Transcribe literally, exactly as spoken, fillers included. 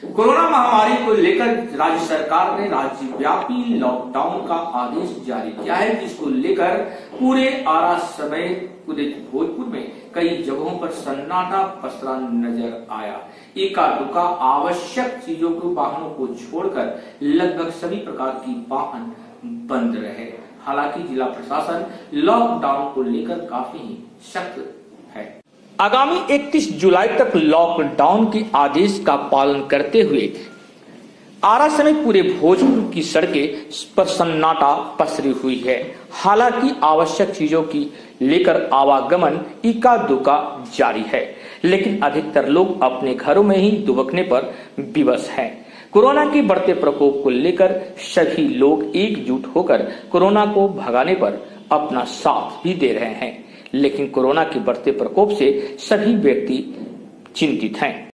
Corona महामारी को लेकर राज्य सरकार ने राज्यव्यापी लॉकडाउन का आदेश जारी किया है, जिसको लेकर पूरे आरा समेत पूरे भोजपुर में कई जगहों पर सन्नाटा पसरा नजर आया। एका दुका आवश्यक चीजों को वाहनों को छोड़कर लगभग सभी प्रकार की वाहन बंद रहे। हालांकि जिला प्रशासन लॉकडाउन को लेकर काफी ही सख्त है। आगामी इकतीस जुलाई तक लॉकडाउन के आदेश का पालन करते हुए आरा समेत पूरे भोजपुर की सड़कें पर सन्नाटा पसरी हुई है। हालांकि आवश्यक चीजों की लेकर आवागमन इक्का दुक्का जारी है, लेकिन अधिकतर लोग अपने घरों में ही दुबकने पर विवश हैं। कोरोना के बढ़ते प्रकोप को लेकर सभी लोग एकजुट होकर कोरोना को भगाने पर अपना साथ भी दे रहे हैं, लेकिन कोरोना के बढ़ते प्रकोप से सभी व्यक्ति चिंतित हैं।